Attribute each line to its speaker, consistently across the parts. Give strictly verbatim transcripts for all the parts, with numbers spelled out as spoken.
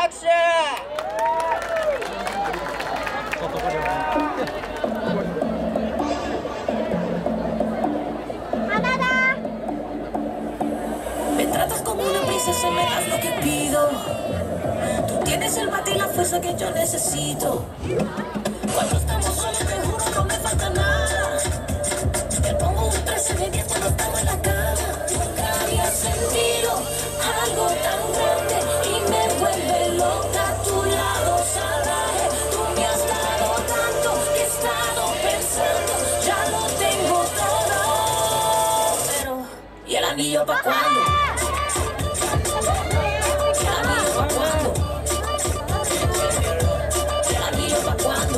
Speaker 1: 拍手。
Speaker 2: Me tratas como una princesa, me das lo que pido. Tú tienes el mate y la fuerza que yo necesito. Cuando estamos solos te juro no me falta nada. Te pongo un trece de diez cuando estamos en la cama. Nunca había sentido algo tan grande y me vuelve loca a tu lado salvaje. Tú me has dado tanto que he estado pensando, ya lo tengo todo. Pero, ¿y el anillo pa' cuándo? ¿Y el anillo pa' cuándo? ¿Y el anillo pa' cuándo?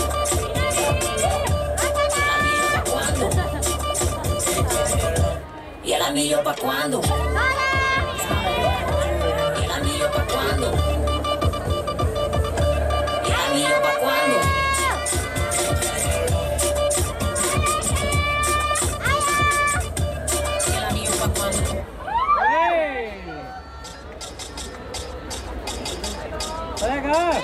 Speaker 2: ¿Y el anillo pa' cuándo? ¿Y el anillo pa' cuándo? ¿Y el anillo pa' cuándo? ¿Y el anillo pa' cuándo?
Speaker 3: ¡Venga!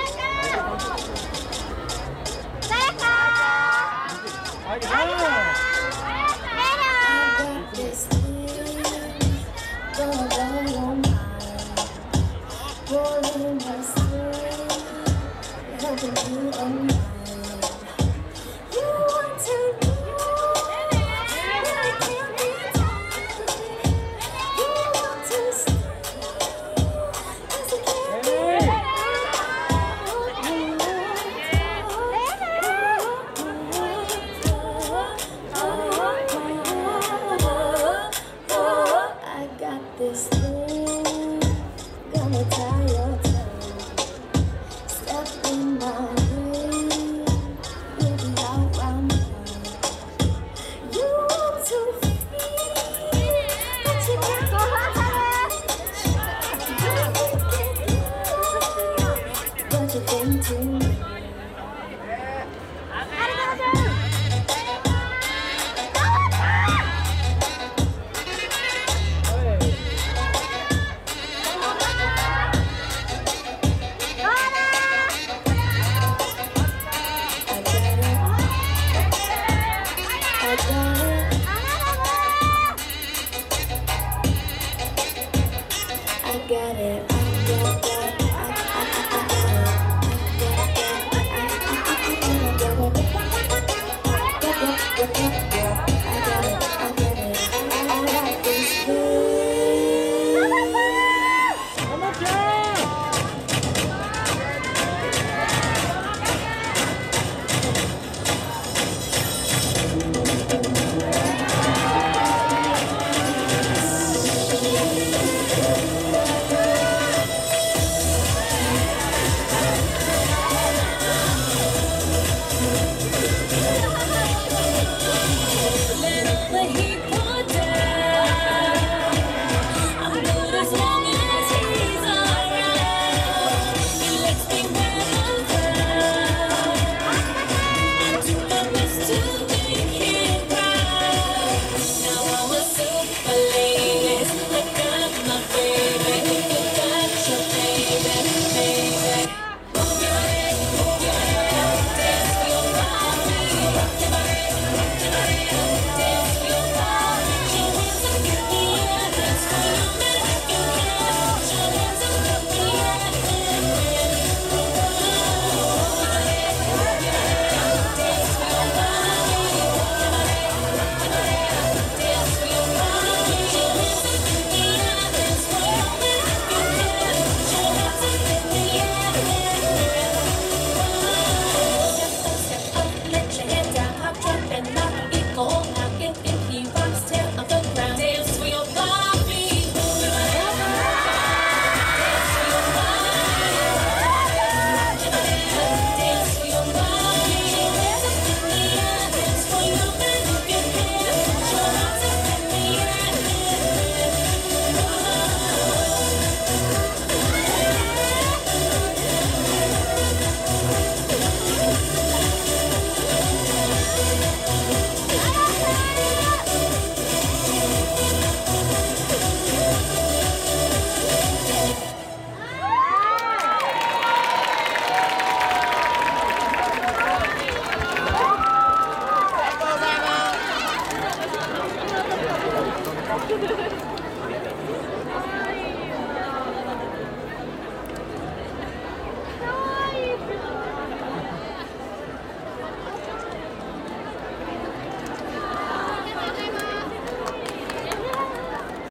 Speaker 2: This thing gonna tie your tongue. Step in my way, you'll be out round me. You want to feel, but you can't go but you think too much. I got it, I got it.